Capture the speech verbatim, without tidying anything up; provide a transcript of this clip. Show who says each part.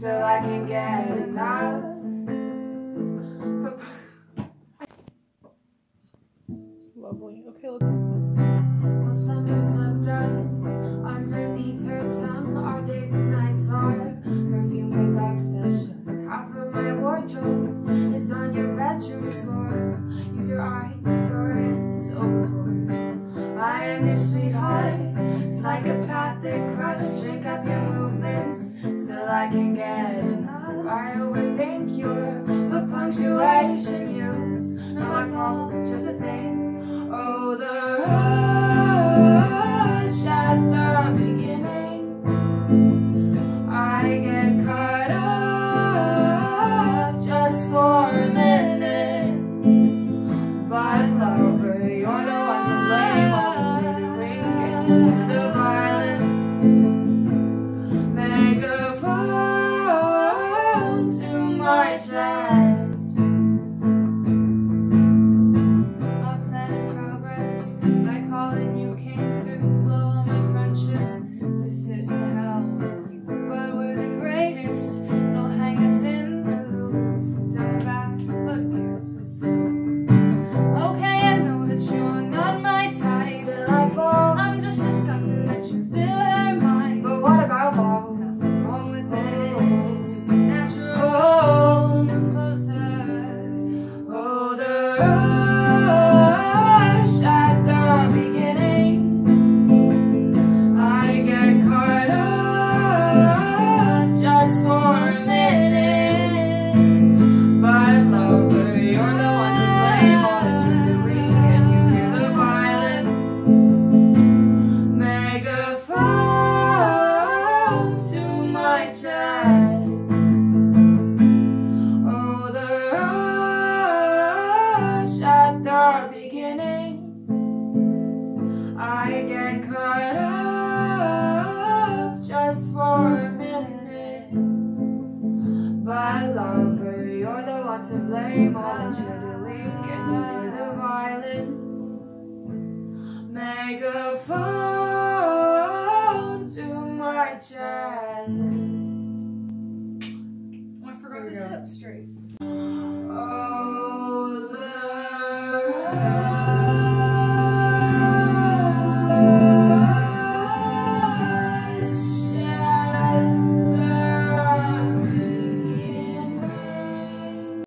Speaker 1: Still I can't get enough.
Speaker 2: Lovely. Okay, look.
Speaker 1: Well, summer slip dance underneath her tongue. Our days and nights are perfumed with obsession. Half of my wardrobe is on your bedroom floor. Use your eyes, your hands, overboard. I am your sweetheart, psychopathic crush. Drink up your movements, still I can't get enough. I overthink your punctuation use. Not my fault, just a thing. Oh, the rush at the beginning. I get caught up just for a minute. But lover, you're the one to blame. All the jittering and the violence. Megaphone to my chest. I get caught up just for a minute. But lover, you're the one to blame. All the jittering and you hear the violence. Megaphone